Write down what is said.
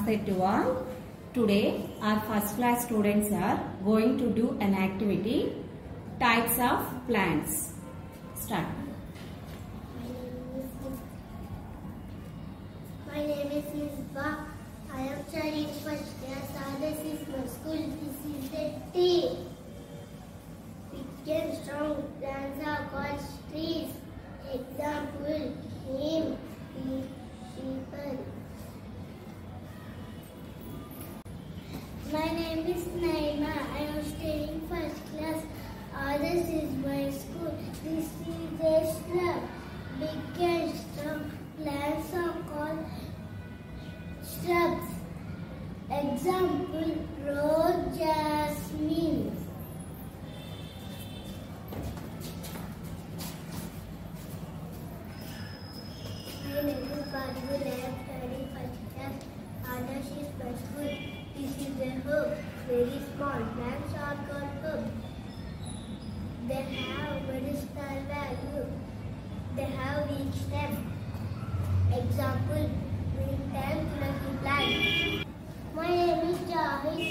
31. Today our first class students are going to do an activity, types of plants. Start. My name is Misbah. I am studying first class. This is my school. This is the tea. Big and strong plants are called trees. Example: neem, people. My name is Naima. I am studying first class. This is my school. This is a shrub. Big and strong plants are called shrubs. Example: rose, jasmine. My name is Badgul. I am studying first class. This is my school. This is a herb. Very small plants are called herbs. They have medicinal value. They have weak stem. Example: green tulsi plant. My name is Jahid.